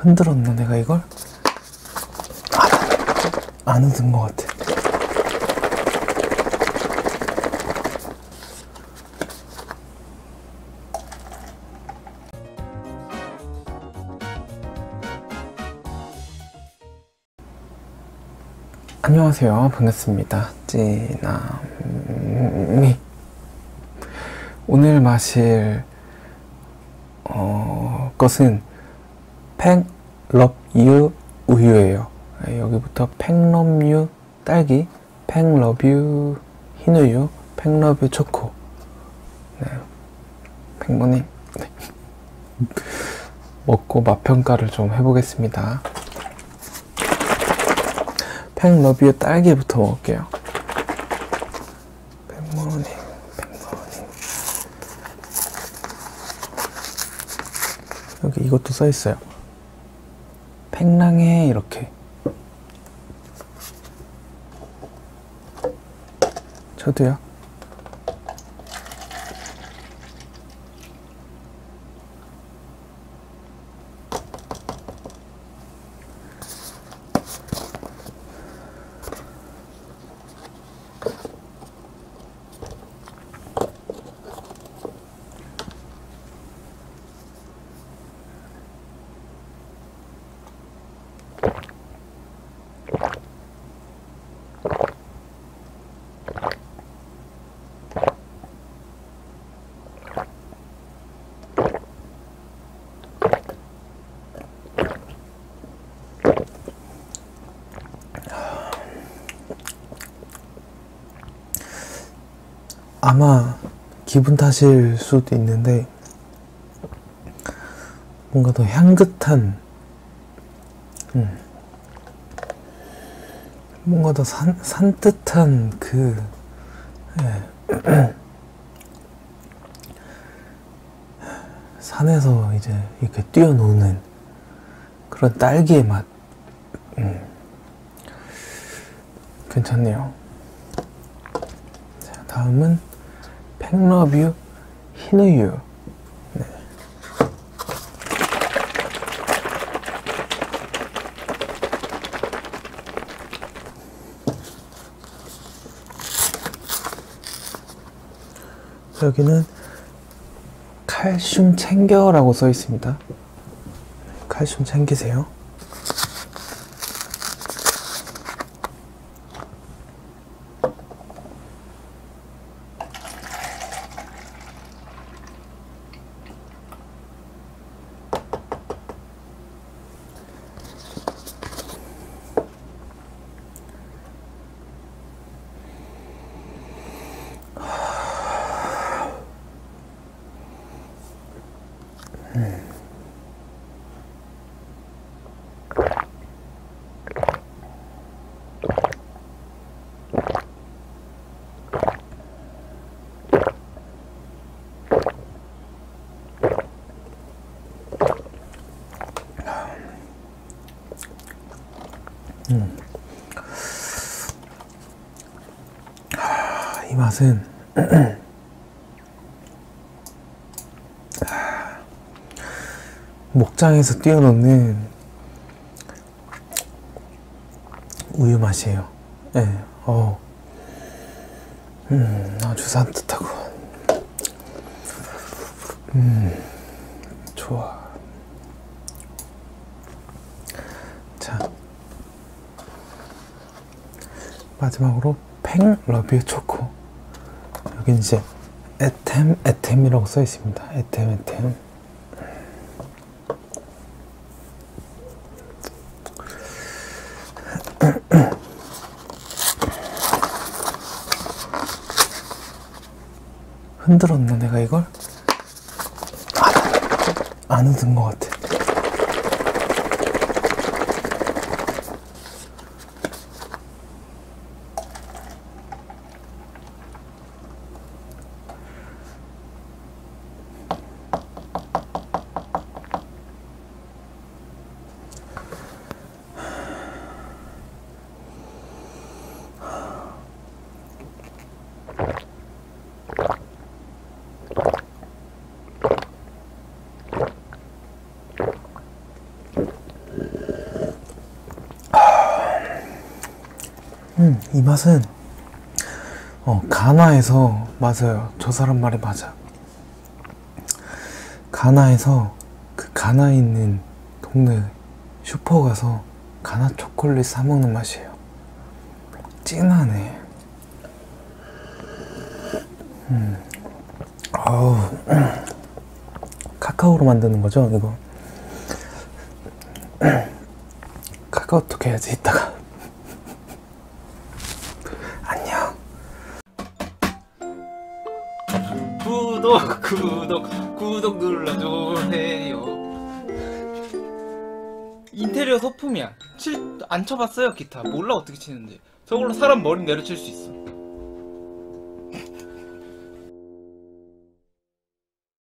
흔들었나 내가 이걸? 안 흔든 것 같아. 안녕하세요. 반갑습니다. 찌남이. 오늘 마실 것은 팽러뷰 우유예요. 여기부터 팽러뷰 딸기, 팽러뷰 흰우유, 팽러뷰 초코. 네. 팽모님. 네. 먹고 맛평가를 좀 해보겠습니다. 팽러뷰 딸기부터 먹을게요. 팽모님. 여기 이것도 써있어요. 팽랑해 이렇게. 저도요. 아마 기분 탓일 수도 있는데 뭔가 더 향긋한, 뭔가 더 산뜻한 그 산에서 이제 이렇게 뛰어노는 그런 딸기의 맛. 괜찮네요. 자, 다음은 팽러뷰 흰우유. 네. 여기는 칼슘 챙겨라고 써 있습니다. 칼슘 챙기세요. 이 맛은 목장에서 뛰어놓는 우유 맛이에요. 네. 아주 산뜻하고 좋아. 자, 마지막으로 팽러뷰 초코. 여기 이제 에템이라고 써 있습니다. 에템. 흔들었나 내가 이걸? 안 흔든 것 같아. 이 맛은 가나에서, 맞아요. 저 사람 말이 맞아. 가나에서 그 가나에 있는 동네 슈퍼 가서 가나 초콜릿 사 먹는 맛이에요. 진하네. 아우, 카카오로 만드는 거죠, 이거? 카카오톡 해야지, 이따가. 안녕. 구독 눌러주세요. 인테리어 소품이야. 안 쳐봤어요 기타. 몰라 어떻게 치는지. 저걸로 사람 머리 내려칠 수 있어.